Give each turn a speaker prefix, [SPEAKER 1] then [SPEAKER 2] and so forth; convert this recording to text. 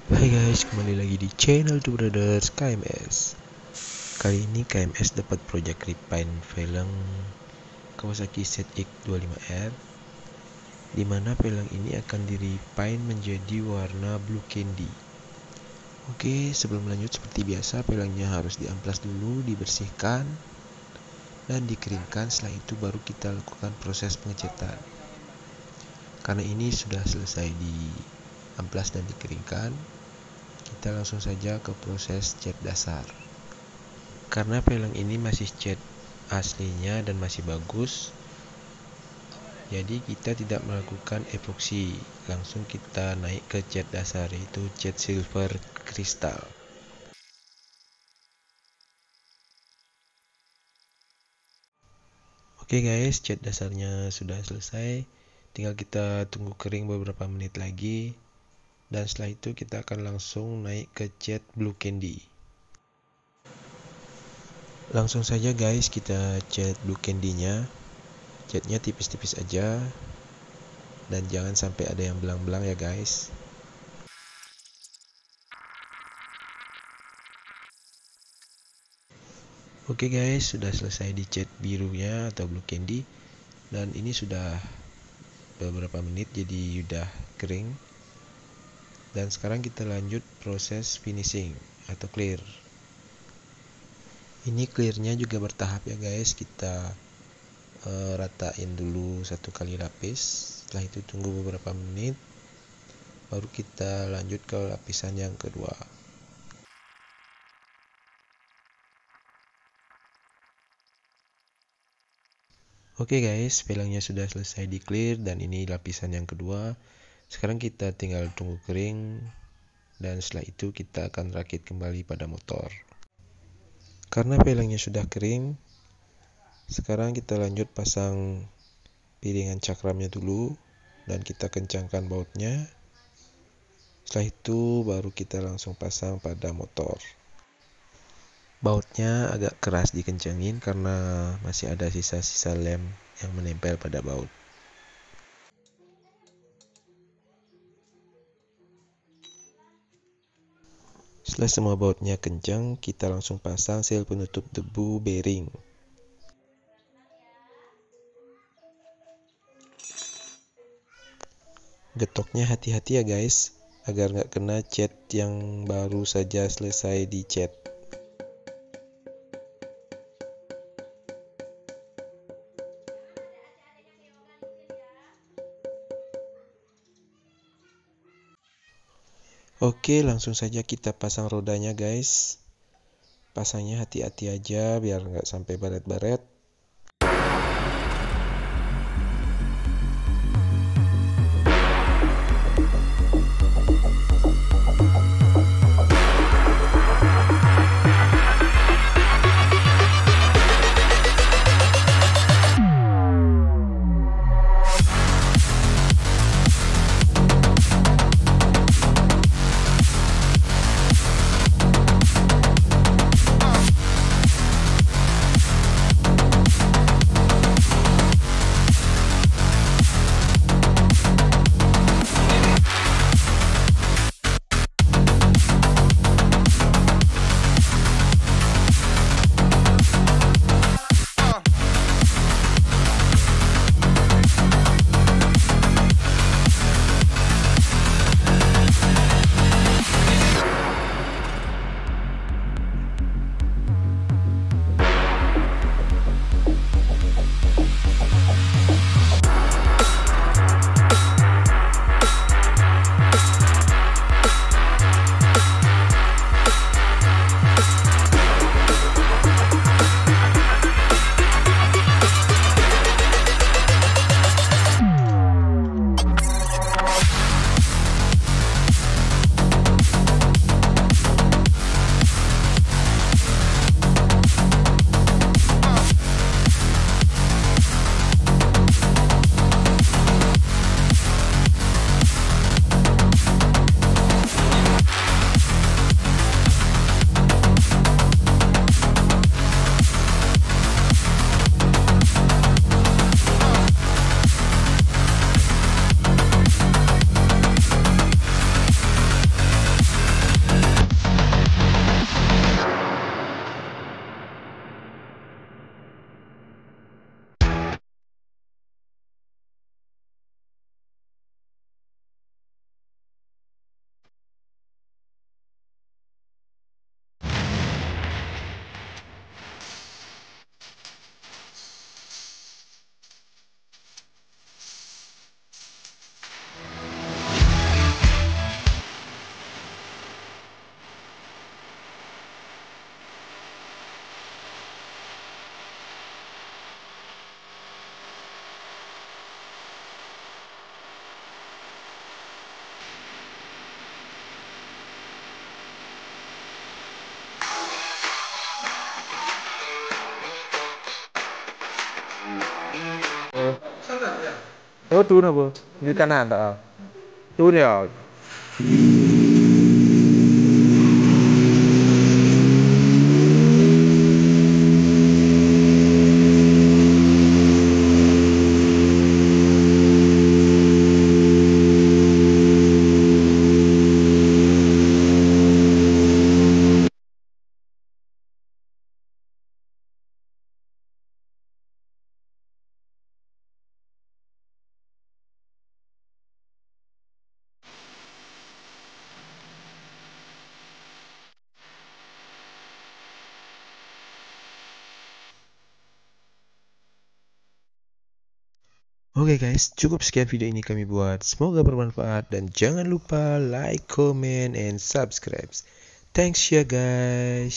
[SPEAKER 1] Hai guys, kembali lagi di channel Two Brothers KMS. Kali ini KMS dapat project refine film Kawasaki ZX25R, di mana film ini akan di refine menjadi warna blue candy. Oke, sebelum lanjut seperti biasa, filmnya harus diamplas dulu, dibersihkan dan dikeringkan. Setelah itu baru kita lakukan proses pengecatan. Karena ini sudah selesai diamplas dan dikeringkan, kita langsung saja ke proses cat dasar. Karena film ini masih cat aslinya dan masih bagus, jadi kita tidak melakukan epoksi, langsung kita naik ke cat dasar, yaitu cat silver kristal. Oke guys, cat dasarnya sudah selesai, tinggal kita tunggu kering beberapa menit lagi, dan setelah itu kita akan langsung naik ke cat blue candy. Langsung saja guys, kita cat blue candy-nya. Catnya tipis-tipis aja, dan jangan sampai ada yang belang-belang ya guys. Oke guys, sudah selesai di cat birunya atau blue candy, dan ini sudah beberapa menit jadi udah kering. Dan sekarang kita lanjut proses finishing atau clear. Ini clearnya juga bertahap ya guys, kita ratain dulu satu kali lapis, setelah itu tunggu beberapa menit, baru kita lanjut ke lapisan yang kedua. Oke guys, filmnya sudah selesai di clear dan ini lapisan yang kedua. Sekarang kita tinggal tunggu kering, dan setelah itu kita akan rakit kembali pada motor. Karena filmnya sudah kering, sekarang kita lanjut pasang piringan cakramnya dulu, dan kita kencangkan bautnya. Setelah itu baru kita langsung pasang pada motor. Bautnya agak keras dikencangin karena masih ada sisa-sisa lem yang menempel pada baut. Setelah semua bautnya kencang, kita langsung pasang sel penutup debu bearing. Getoknya hati-hati ya guys, agar nggak kena cat yang baru saja selesai dicat. Oke, langsung saja kita pasang rodanya guys. Pasangnya hati-hati aja biar nggak sampai baret-baret. Oh, turun apa? Di kanan tak? Turun ya. Oke guys, cukup sekian video ini kami buat. Semoga bermanfaat dan jangan lupa like, comment, and subscribe. Thanks ya guys.